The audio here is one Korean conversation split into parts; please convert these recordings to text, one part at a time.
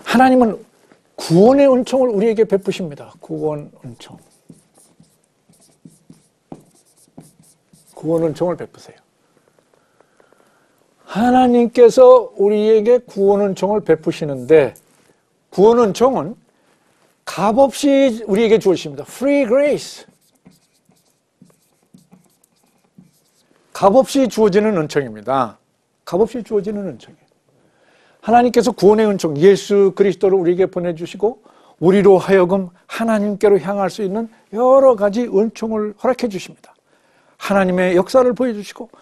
하나님은 구원의 은총을 우리에게 베푸십니다. 구원 은총. 구원 은총을 베푸세요. 하나님께서 우리에게 구원 은총을 베푸시는데 구원 은총은 값없이 우리에게 주어집니다. Free grace. 값없이 주어지는 은총입니다. 값없이 주어지는 은총이에요. 하나님께서 구원의 은총, 예수 그리스도를 우리에게 보내주시고 우리로 하여금 하나님께로 향할 수 있는 여러 가지 은총을 허락해 주십니다. 하나님의 역사를 보여주시고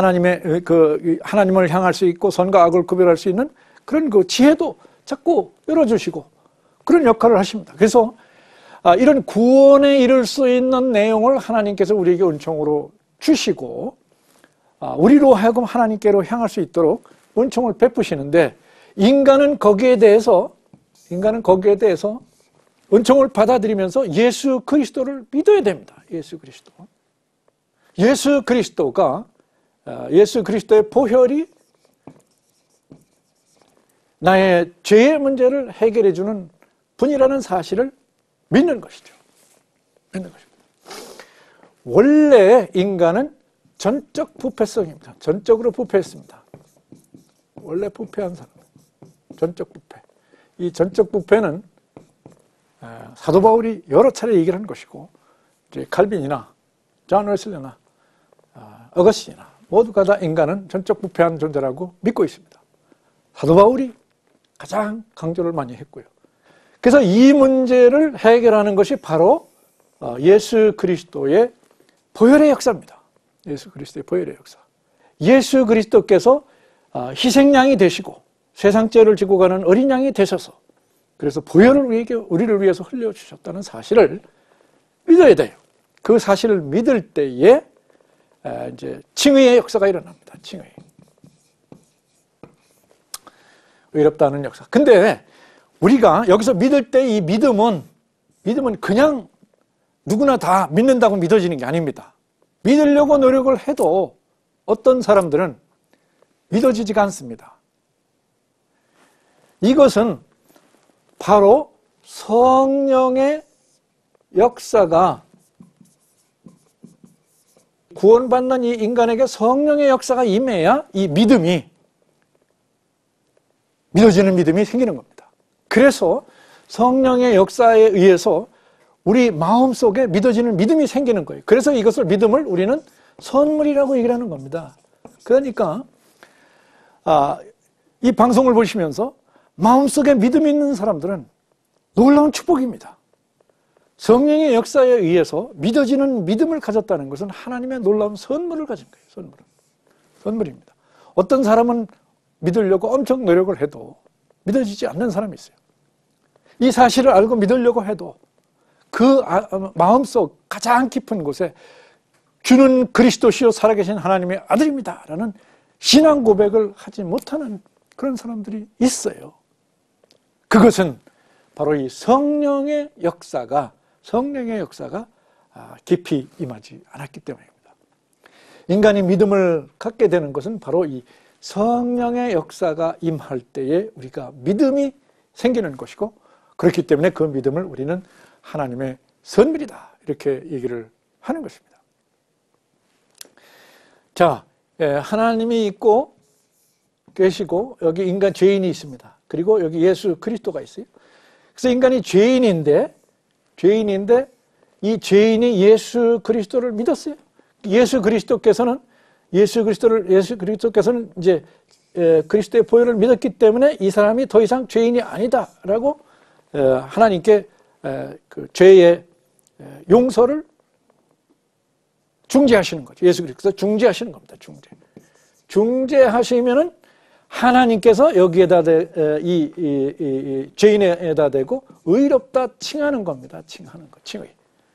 하나님을 향할 수 있고 선과 악을 구별할 수 있는 그런 그 지혜도 자꾸 열어주시고 그런 역할을 하십니다. 그래서 이런 구원에 이를 수 있는 내용을 하나님께서 우리에게 은총으로 주시고 우리로 하여금 하나님께로 향할 수 있도록 은총을 베푸시는데 인간은 거기에 대해서 은총을 받아들이면서 예수 그리스도를 믿어야 됩니다. 예수 그리스도의 보혈이 나의 죄의 문제를 해결해 주는 분이라는 사실을 믿는 것이죠. 원래 인간은 전적 부패성입니다. 전적으로 부패했습니다. 원래 부패한 사람. 전적 부패. 이 전적 부패는 사도 바울이 여러 차례 얘기를 한 것이고 이제 칼빈이나 존 웨슬리나 어거스틴이나 모두가 다 인간은 전적 부패한 존재라고 믿고 있습니다. 사도 바울이 가장 강조를 많이 했고요. 그래서 이 문제를 해결하는 것이 바로 예수 그리스도의 보혈의 역사입니다. 예수 그리스도의 보혈의 역사. 예수 그리스도께서 희생양이 되시고 세상 죄를 지고 가는 어린 양이 되셔서 그래서 보혈을 우리를 위해서 흘려주셨다는 사실을 믿어야 돼요. 그 사실을 믿을 때에 이제 칭의의 역사가 일어납니다. 칭의. 의롭다는 역사. 근데 우리가 여기서 믿을 때 이 믿음은 그냥 누구나 다 믿는다고 믿어지는 게 아닙니다. 믿으려고 노력을 해도 어떤 사람들은 믿어지지가 않습니다. 이것은 바로 성령의 역사가 구원받는 이 인간에게 성령의 역사가 임해야 이 믿어지는 믿음이 생기는 겁니다. 그래서 성령의 역사에 의해서 우리 마음속에 믿어지는 믿음이 생기는 거예요. 그래서 이것을 믿음을 우리는 선물이라고 얘기를 하는 겁니다. 그러니까 이 방송을 보시면서 마음속에 믿음이 있는 사람들은 놀라운 축복입니다. 성령의 역사에 의해서 믿어지는 믿음을 가졌다는 것은 하나님의 놀라운 선물을 가진 거예요. 선물입니다. 어떤 사람은 믿으려고 엄청 노력을 해도 믿어지지 않는 사람이 있어요. 이 사실을 알고 믿으려고 해도 그 마음속 가장 깊은 곳에 주는 그리스도시요 살아계신 하나님의 아들입니다 라는 신앙 고백을 하지 못하는 그런 사람들이 있어요. 그것은 바로 이 성령의 역사가 깊이 임하지 않았기 때문입니다. 인간이 믿음을 갖게 되는 것은 바로 이 성령의 역사가 임할 때에 우리가 믿음이 생기는 것이고 그렇기 때문에 그 믿음을 우리는 하나님의 선물이다 이렇게 얘기를 하는 것입니다. 자, 하나님이 있고 계시고 여기 인간 죄인이 있습니다. 그리고 여기 예수 그리스도가 있어요. 그래서 인간이 죄인인데 이 죄인이 예수 그리스도를 믿었어요. 예수 그리스도께서는 이제 그리스도의 보혈을 믿었기 때문에 이 사람이 더 이상 죄인이 아니다라고 하나님께 그 죄의 용서를 중재하시는 거죠. 예수 그리스도께서 중재하시는 겁니다. 중재하시면은 하나님께서 여기에다 이 죄인에다 대고 의롭다 칭하는 겁니다. 칭하는 거예요.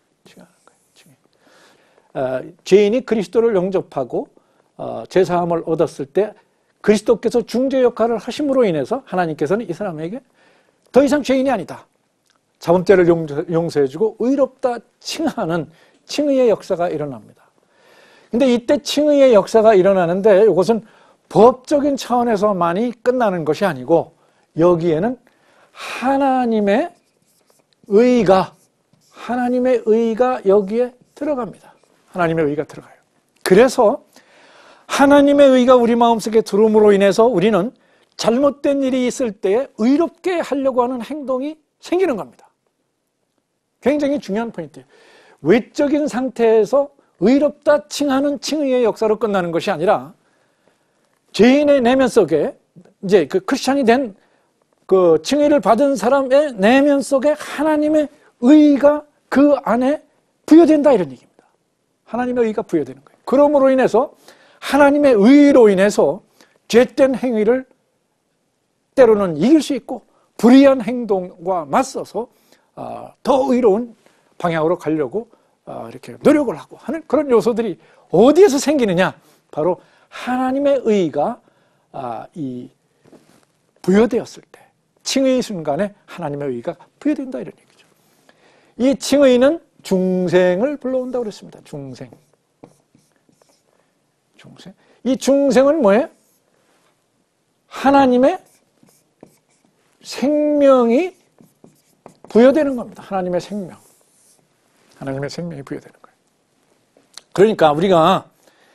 죄인이 그리스도를 영접하고 죄사함을 얻었을 때 그리스도께서 중재 역할을 하심으로 인해서 하나님께서는 이 사람에게 더 이상 죄인이 아니다. 자범죄를 용서해주고 의롭다 칭하는 칭의의 역사가 일어납니다. 근데 이때 칭의의 역사가 일어나는데 이것은 법적인 차원에서만이 끝나는 것이 아니고 여기에는 하나님의 의가 여기에 들어갑니다. 하나님의 의가 들어가요. 그래서 하나님의 의가 우리 마음속에 들어옴으로 인해서 우리는 잘못된 일이 있을 때 의롭게 하려고 하는 행동이 생기는 겁니다. 굉장히 중요한 포인트예요. 외적인 상태에서 의롭다 칭하는 칭의의 역사로 끝나는 것이 아니라 죄인의 내면 속에 이제 그 크리스찬이 된 그 칭의를 받은 사람의 내면 속에 하나님의 의가 그 안에 부여된다 이런 얘기입니다. 하나님의 의가 부여되는 거예요. 그러므로 인해서 하나님의 의로 인해서 죄된 행위를 때로는 이길 수 있고 불의한 행동과 맞서서 더 의로운 방향으로 가려고 이렇게 노력을 하고 하는 그런 요소들이 어디에서 생기느냐? 바로 하나님의 의가 이 부여되었을 때, 칭의 순간에 하나님의 의가 부여된다 이런 얘기죠. 이 칭의는 중생을 불러온다고 그랬습니다. 중생. 이 중생은 뭐예요? 하나님의 생명이 부여되는 겁니다. 하나님의 생명. 하나님의 생명이 부여되는 거예요. 그러니까 우리가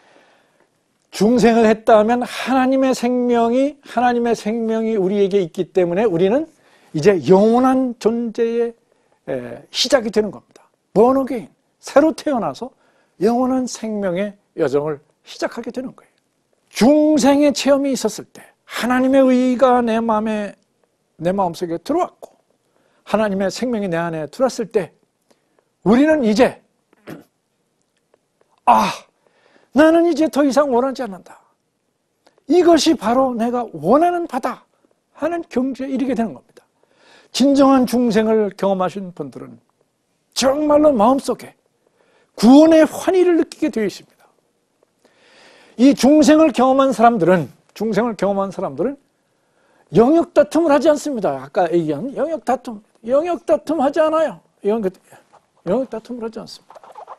중생을 했다 하면 하나님의 생명이 우리에게 있기 때문에 우리는 이제 영원한 존재의 시작이 되는 겁니다. born again, 새로 태어나서 영원한 생명의 여정을 시작하게 되는 거예요. 중생의 체험이 있었을 때 하나님의 의가 내 마음속에 들어왔고 하나님의 생명이 내 안에 들어왔을 때 우리는 이제 나는 이제 더 이상 원하지 않는다. 이것이 바로 내가 원하는 바다 하는 경지에 이르게 되는 겁니다. 진정한 중생을 경험하신 분들은 정말로 마음속에 구원의 환희를 느끼게 되어 있습니다. 이 중생을 경험한 사람들은 영역 다툼을 하지 않습니다. 아까 얘기한 영역 다툼 하지 않아요. 영역 다툼을 하지 않습니다.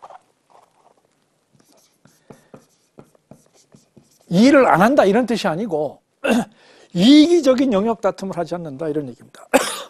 일을 안 한다 이런 뜻이 아니고 이기적인 영역 다툼을 하지 않는다 이런 얘기입니다.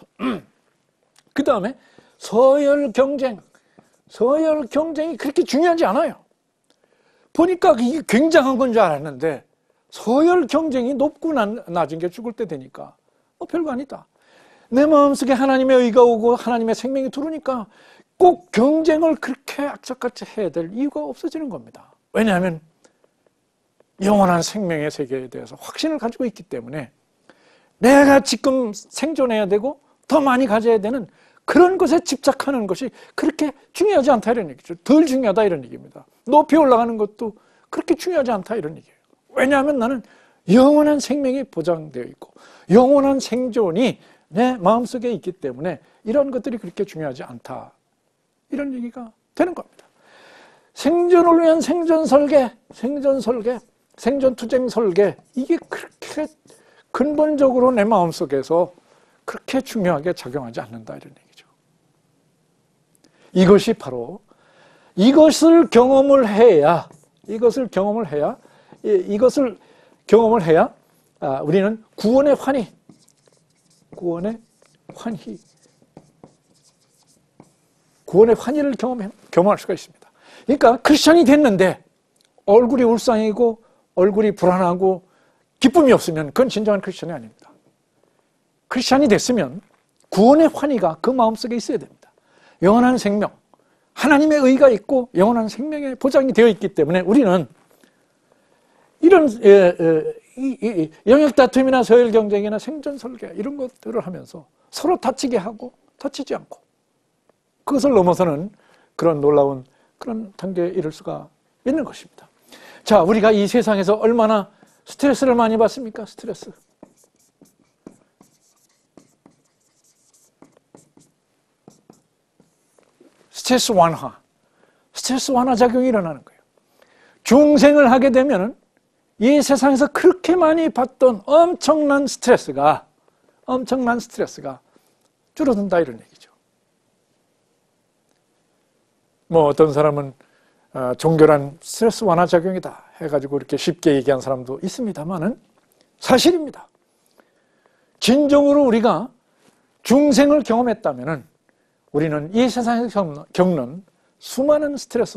그 다음에 서열 경쟁이 그렇게 중요하지 않아요. 보니까 이게 굉장한 건 줄 알았는데 서열 경쟁이 높고 낮은 게 죽을 때 되니까 별거 아니다. 내 마음속에 하나님의 의가 오고 하나님의 생명이 들어오니까 꼭 경쟁을 그렇게 악착같이 해야 될 이유가 없어지는 겁니다. 왜냐하면 영원한 생명의 세계에 대해서 확신을 가지고 있기 때문에 내가 지금 생존해야 되고 더 많이 가져야 되는 그런 것에 집착하는 것이 그렇게 중요하지 않다 이런 얘기죠. 덜 중요하다 이런 얘기입니다. 높이 올라가는 것도 그렇게 중요하지 않다 이런 얘기예요. 왜냐하면 나는 영원한 생명이 보장되어 있고 영원한 생존이 내 마음속에 있기 때문에 이런 것들이 그렇게 중요하지 않다 이런 얘기가 되는 겁니다. 생존을 위한 생존 설계, 생존 투쟁 설계, 이게 그렇게 근본적으로 내 마음속에서 그렇게 중요하게 작용하지 않는다 이런 얘기죠. 이것이 바로 이것을 경험을 해야 우리는 구원의 환희를 경험할 수가 있습니다. 그러니까 크리스천이 됐는데 얼굴이 울상이고 얼굴이 불안하고 기쁨이 없으면 그건 진정한 크리스천이 아닙니다. 크리스천이 됐으면 구원의 환희가 그 마음속에 있어야 됩니다. 영원한 생명, 하나님의 의가 있고 영원한 생명의 보장이 되어 있기 때문에 우리는 이런 영역 다툼이나 서열 경쟁이나 생존 설계 이런 것들을 하면서 서로 다치게 하고 다치지 않고 그것을 넘어서는 그런 놀라운 그런 단계에 이를 수가 있는 것입니다. 자, 우리가 이 세상에서 얼마나 스트레스를 많이 받습니까? 스트레스 완화 작용이 일어나는 거예요. 중생을 하게 되면은 이 세상에서 그렇게 많이 받던 엄청난 스트레스가 줄어든다 이런 얘기죠. 뭐 어떤 사람은 종교란 스트레스 완화 작용이다 해가지고 이렇게 쉽게 얘기한 사람도 있습니다만은 사실입니다. 진정으로 우리가 중생을 경험했다면 우리는 이 세상에서 겪는 수많은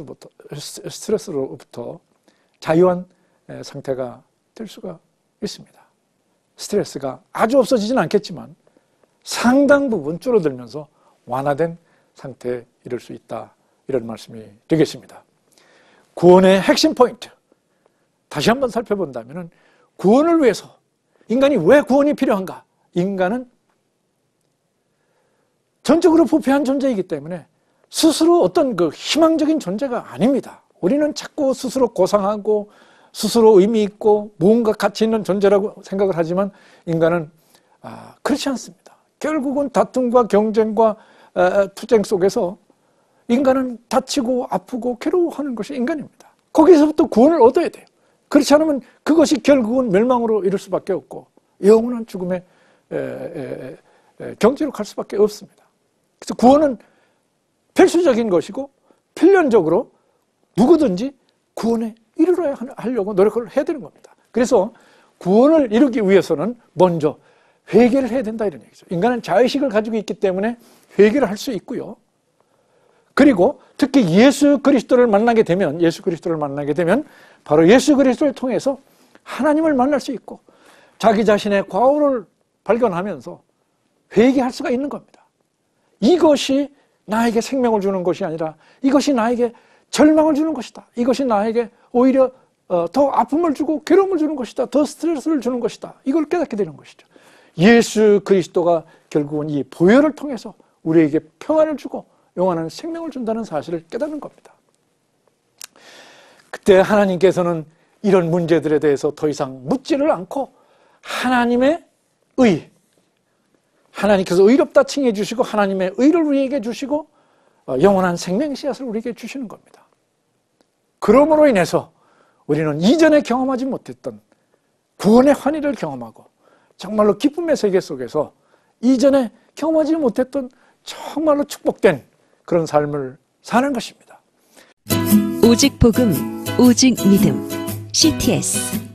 스트레스로부터 자유한 상태가 될 수가 있습니다. 스트레스가 아주 없어지진 않겠지만 상당 부분 줄어들면서 완화된 상태에 이를 수 있다. 이런 말씀이 되겠습니다. 구원의 핵심 포인트. 다시 한번 살펴본다면 구원을 위해서 인간이 왜 구원이 필요한가? 인간은 전적으로 부패한 존재이기 때문에 스스로 어떤 그 희망적인 존재가 아닙니다. 우리는 자꾸 스스로 고상하고 스스로 의미 있고 무언가 가치 있는 존재라고 생각을 하지만 인간은 그렇지 않습니다. 결국은 다툼과 경쟁과 투쟁 속에서 인간은 다치고 아프고 괴로워하는 것이 인간입니다. 거기서부터 구원을 얻어야 돼요. 그렇지 않으면 그것이 결국은 멸망으로 이를 수밖에 없고 영원한 죽음의 경지로 갈 수밖에 없습니다. 그래서 구원은 필수적인 것이고 필연적으로 누구든지 구원에 이르러야 하려고 노력을 해야 되는 겁니다. 그래서 구원을 이루기 위해서는 먼저 회개를 해야 된다 이런 얘기죠. 인간은 자의식을 가지고 있기 때문에 회개를 할 수 있고요. 그리고 특히 예수 그리스도를 만나게 되면 바로 예수 그리스도를 통해서 하나님을 만날 수 있고 자기 자신의 과오를 발견하면서 회개할 수가 있는 겁니다. 이것이 나에게 생명을 주는 것이 아니라 이것이 나에게 절망을 주는 것이다. 이것이 나에게 오히려 더 아픔을 주고 괴로움을 주는 것이다. 더 스트레스를 주는 것이다. 이걸 깨닫게 되는 것이죠. 예수 그리스도가 결국은 이 보혈을 통해서 우리에게 평안을 주고 영원한 생명을 준다는 사실을 깨닫는 겁니다. 그때 하나님께서는 이런 문제들에 대해서 더 이상 묻지를 않고 하나님의 의, 하나님께서 의롭다 칭해 주시고 하나님의 의를 우리에게 주시고 영원한 생명의 씨앗을 우리에게 주시는 겁니다. 그러므로 인해서 우리는 이전에 경험하지 못했던 구원의 환희를 경험하고 정말로 기쁨의 세계 속에서 이전에 경험하지 못했던 정말로 축복된 그런 삶을 사는 것입니다. 오직 복음, 오직 믿음, CTS